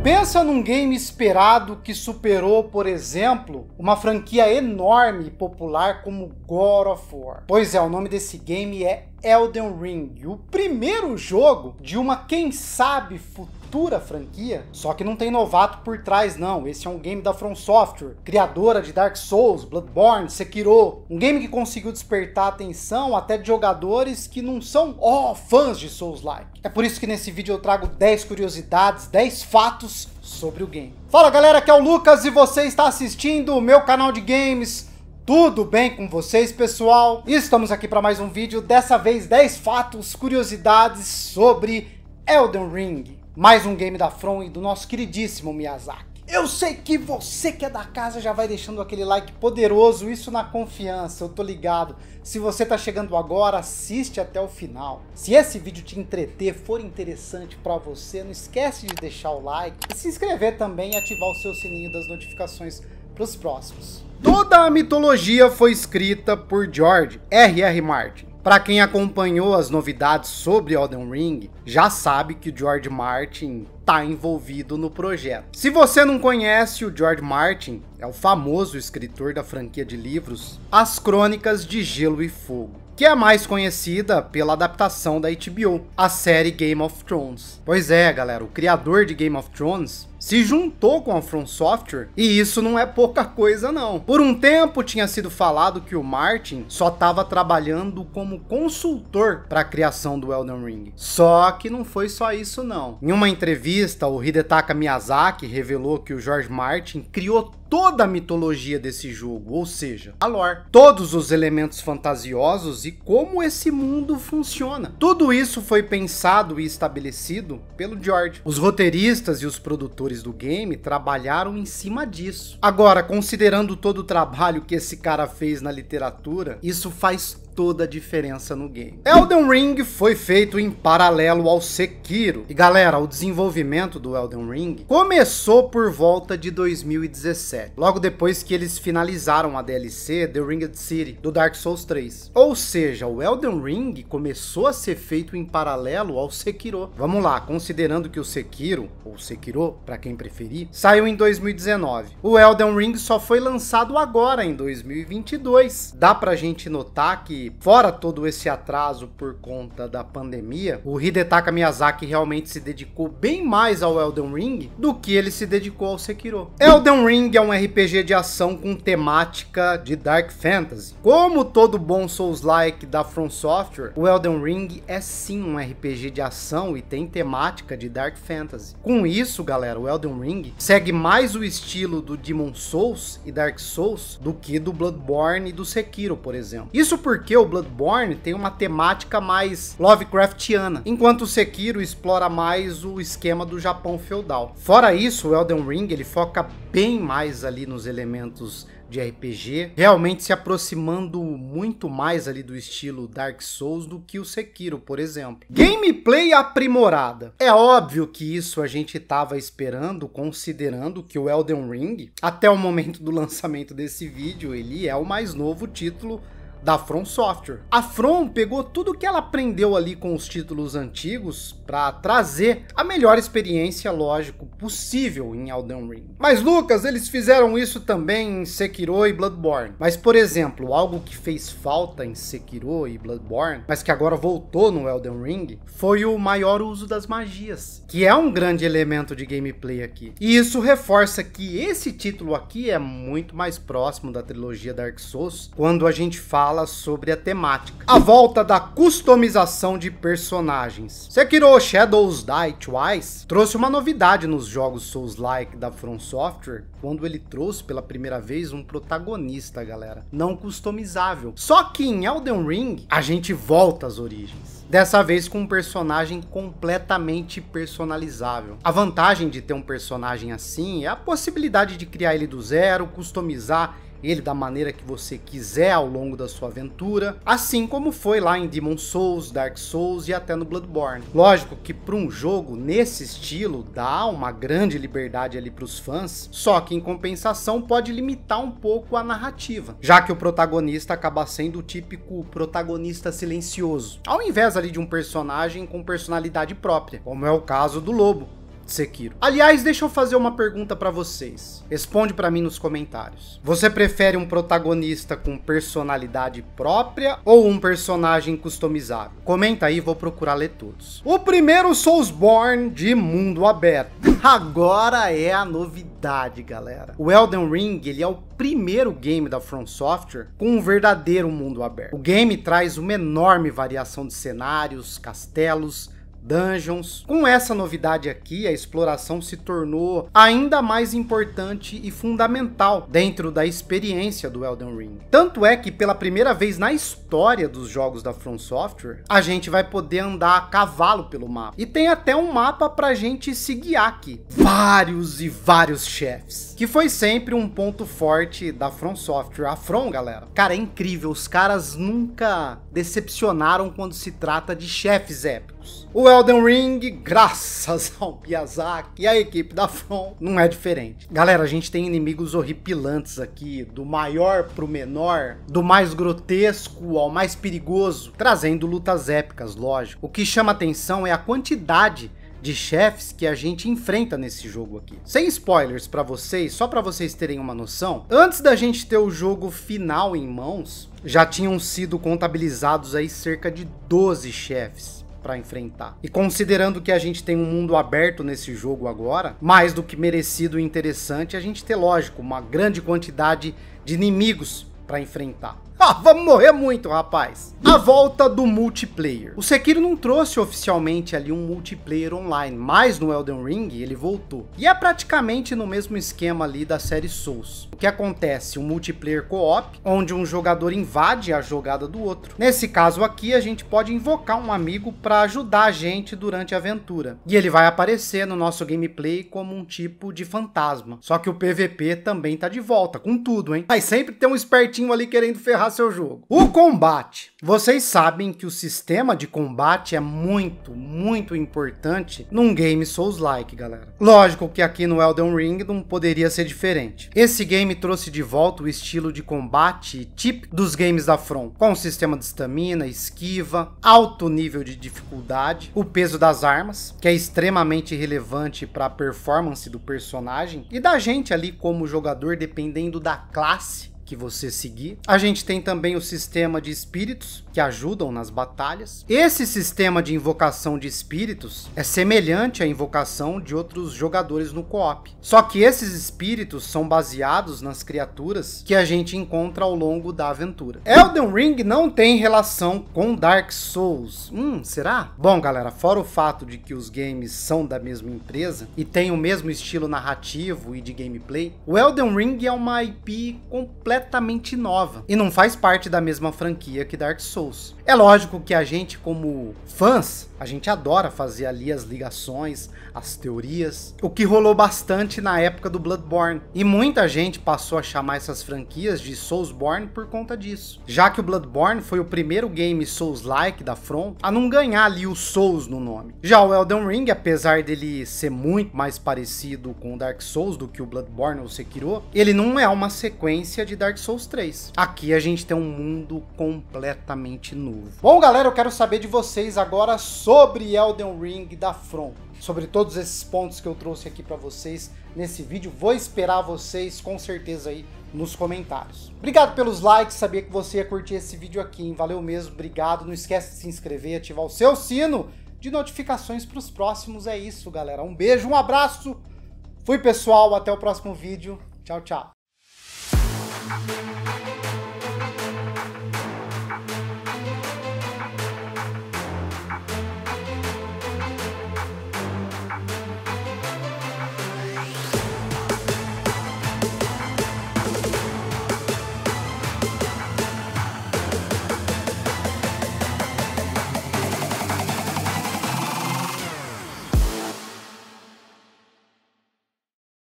Pensa num game esperado que superou, por exemplo, uma franquia enorme e popular como God of War. Pois é, o nome desse game é Elden Ring, o primeiro jogo de uma, quem sabe, futura franquia. Só que não tem novato por trás não, esse é um game da From Software, criadora de Dark Souls, Bloodborne, Sekiro. Um game que conseguiu despertar a atenção até de jogadores que não são fãs de Souls-like. É por isso que nesse vídeo eu trago 10 curiosidades, 10 fatos sobre o game. Fala galera, aqui é o Lucas e você está assistindo o meu canal de games. Tudo bem com vocês, pessoal? Estamos aqui para mais um vídeo, dessa vez 10 fatos, curiosidades sobre Elden Ring. Mais um game da From e do nosso queridíssimo Miyazaki. Eu sei que você que é da casa já vai deixando aquele like poderoso, isso na confiança, eu tô ligado. Se você tá chegando agora, assiste até o final. Se esse vídeo te entreter, for interessante para você, não esquece de deixar o like e se inscrever também e ativar o seu sininho das notificações para os próximos. Toda a mitologia foi escrita por George R.R. Martin. Para quem acompanhou as novidades sobre Elden Ring, já sabe que o George Martin está envolvido no projeto. Se você não conhece, o George Martin é o famoso escritor da franquia de livros As Crônicas de Gelo e Fogo, que é mais conhecida pela adaptação da HBO, a série Game of Thrones. Pois é, galera, o criador de Game of Thrones se juntou com a From Software, e isso não é pouca coisa não. Por um tempo tinha sido falado que o Martin só estava trabalhando como consultor para a criação do Elden Ring. Só que não foi só isso não. Em uma entrevista, o Hidetaka Miyazaki revelou que o George Martin criou toda a mitologia desse jogo, ou seja, a lore, todos os elementos fantasiosos e como esse mundo funciona. Tudo isso foi pensado e estabelecido pelo George. Os roteiristas e os produtores do game trabalharam em cima disso. Agora, considerando todo o trabalho que esse cara fez na literatura, isso faz toda a diferença no game. Elden Ring foi feito em paralelo ao Sekiro. E galera, o desenvolvimento do Elden Ring começou por volta de 2017, logo depois que eles finalizaram a DLC The Ringed City do Dark Souls 3. Ou seja, o Elden Ring começou a ser feito em paralelo ao Sekiro. Vamos lá, considerando que o Sekiro, ou Sekiro, para quem preferir, saiu em 2019. O Elden Ring só foi lançado agora em 2022. Dá pra gente notar que fora todo esse atraso por conta da pandemia, o Hidetaka Miyazaki realmente se dedicou bem mais ao Elden Ring do que ele se dedicou ao Sekiro. Elden Ring é um RPG de ação com temática de Dark Fantasy. Como todo bom Souls-like da From Software, o Elden Ring é sim um RPG de ação e tem temática de Dark Fantasy. Com isso, galera, o Elden Ring segue mais o estilo do Demon Souls e Dark Souls do que do Bloodborne e do Sekiro, por exemplo. Isso porque o Bloodborne tem uma temática mais Lovecraftiana, enquanto o Sekiro explora mais o esquema do Japão feudal. Fora isso, o Elden Ring ele foca bem mais ali nos elementos de RPG, realmente se aproximando muito mais ali do estilo Dark Souls do que o Sekiro, por exemplo. Gameplay aprimorada. É óbvio que isso a gente estava esperando, considerando que o Elden Ring, até o momento do lançamento desse vídeo, ele é o mais novo título da From Software. A From pegou tudo que ela aprendeu ali com os títulos antigos para trazer a melhor experiência, lógico, possível em Elden Ring. Mas Lucas, eles fizeram isso também em Sekiro e Bloodborne. Mas por exemplo, algo que fez falta em Sekiro e Bloodborne, mas que agora voltou no Elden Ring, foi o maior uso das magias, que é um grande elemento de gameplay aqui. E isso reforça que esse título aqui é muito mais próximo da trilogia Dark Souls quando a gente fala sobre a temática. A volta da customização de personagens. Sekiro Shadows Die Twice trouxe uma novidade nos jogos Souls-like da From Software, quando ele trouxe pela primeira vez um protagonista, galera, não customizável. Só que em Elden Ring, a gente volta às origens. Dessa vez com um personagem completamente personalizável. A vantagem de ter um personagem assim é a possibilidade de criar ele do zero, customizar ele da maneira que você quiser ao longo da sua aventura, assim como foi lá em Demon Souls, Dark Souls e até no Bloodborne. Lógico que para um jogo nesse estilo dá uma grande liberdade ali para os fãs, só que em compensação pode limitar um pouco a narrativa, já que o protagonista acaba sendo o típico protagonista silencioso, ao invés ali de um personagem com personalidade própria, como é o caso do Lobo, de Sekiro. Aliás, deixa eu fazer uma pergunta pra vocês. Responde pra mim nos comentários. Você prefere um protagonista com personalidade própria ou um personagem customizável? Comenta aí, vou procurar ler todos. O primeiro Soulsborne de mundo aberto. Agora é a novidade, galera. O Elden Ring, ele é o primeiro game da From Software com um verdadeiro mundo aberto. O game traz uma enorme variação de cenários, castelos, dungeons. Com essa novidade aqui, a exploração se tornou ainda mais importante e fundamental dentro da experiência do Elden Ring. Tanto é que pela primeira vez na história dos jogos da From Software, a gente vai poder andar a cavalo pelo mapa. E tem até um mapa pra gente se guiar aqui. Vários e vários chefes, que foi sempre um ponto forte da From Software. A From, galera, cara, é incrível. Os caras nunca decepcionaram quando se trata de chefes épicos. O Elden Ring, graças ao Miyazaki e à equipe da From, não é diferente. Galera, a gente tem inimigos horripilantes aqui, do maior pro menor, do mais grotesco ao mais perigoso, trazendo lutas épicas, lógico. O que chama atenção é a quantidade de chefes que a gente enfrenta nesse jogo aqui. Sem spoilers pra vocês, só pra vocês terem uma noção, antes da gente ter o jogo final em mãos, já tinham sido contabilizados aí cerca de 12 chefes para enfrentar. E considerando que a gente tem um mundo aberto nesse jogo agora, mais do que merecido e interessante a gente ter, lógico, uma grande quantidade de inimigos para enfrentar. Vamos morrer muito, rapaz. A volta do multiplayer. O Sekiro não trouxe oficialmente ali um multiplayer online, mas no Elden Ring ele voltou. E é praticamente no mesmo esquema ali da série Souls. O que acontece? Um multiplayer co-op, onde um jogador invade a jogada do outro. Nesse caso aqui, a gente pode invocar um amigo para ajudar a gente durante a aventura. E ele vai aparecer no nosso gameplay como um tipo de fantasma. Só que o PVP também tá de volta, com tudo, hein? Mas sempre tem um espertinho ali querendo ferrar seu jogo. O combate. Vocês sabem que o sistema de combate é muito importante num game Souls-like, galera. Lógico que aqui no Elden Ring não poderia ser diferente. Esse game trouxe de volta o estilo de combate típico dos games da From, com o sistema de estamina, esquiva, alto nível de dificuldade, o peso das armas, que é extremamente relevante para a performance do personagem e da gente ali como jogador, dependendo da classe que você seguir. A gente tem também o sistema de espíritos que ajudam nas batalhas. Esse sistema de invocação de espíritos é semelhante à invocação de outros jogadores no co-op. Só que esses espíritos são baseados nas criaturas que a gente encontra ao longo da aventura. Elden Ring não tem relação com Dark Souls. Será? Bom, galera, fora o fato de que os games são da mesma empresa e tem o mesmo estilo narrativo e de gameplay, o Elden Ring é uma IP completamente nova e não faz parte da mesma franquia que Dark Souls. É lógico que a gente, como fãs, a gente adora fazer ali as ligações, as teorias, o que rolou bastante na época do Bloodborne. E muita gente passou a chamar essas franquias de Soulsborne por conta disso, já que o Bloodborne foi o primeiro game Souls-like da From a não ganhar ali o Souls no nome. Já o Elden Ring, apesar dele ser muito mais parecido com o Dark Souls do que o Bloodborne ou Sekiro, ele não é uma sequência de Dark Souls 3. Aqui a gente tem um mundo completamente novo. Bom, galera, eu quero saber de vocês agora sobre Elden Ring da From, sobre todos esses pontos que eu trouxe aqui para vocês nesse vídeo. Vou esperar vocês com certeza aí nos comentários. Obrigado pelos likes, sabia que você ia curtir esse vídeo aqui, hein? Valeu mesmo, obrigado. Não esquece de se inscrever, ativar o seu sino de notificações para os próximos. É isso, galera. Um beijo, um abraço. Fui, pessoal, até o próximo vídeo. Tchau, tchau.